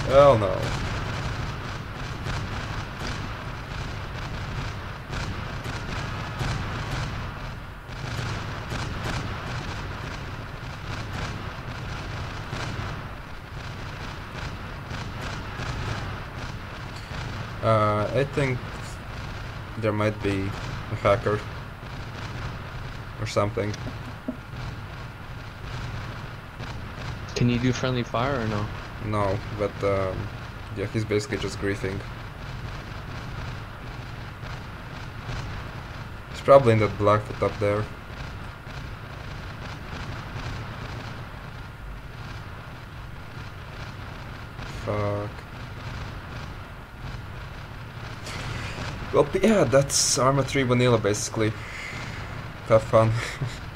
Hell no. I think there might be a hacker or something. Can you do friendly fire or no? No, but yeah, he's basically just griefing. He's probably in that Blackfoot up there. Fuck. Well, yeah, that's Arma 3 vanilla basically. Have fun.